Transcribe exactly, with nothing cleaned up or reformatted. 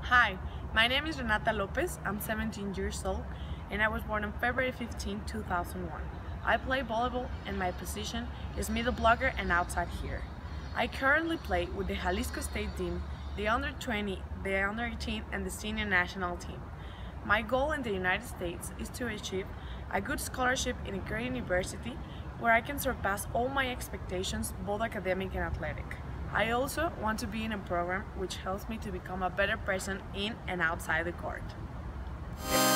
Hi, my name is Renata Lopez. I'm seventeen years old and I was born on February fifteenth, two thousand one. I play volleyball and my position is middle blocker and outside here. I currently play with the Jalisco State team, the under twenty, the under eighteen and the senior national team. My goal in the United States is to achieve a good scholarship in a great university where I can surpass all my expectations, both academic and athletic. I also want to be in a program which helps me to become a better person in and outside the court.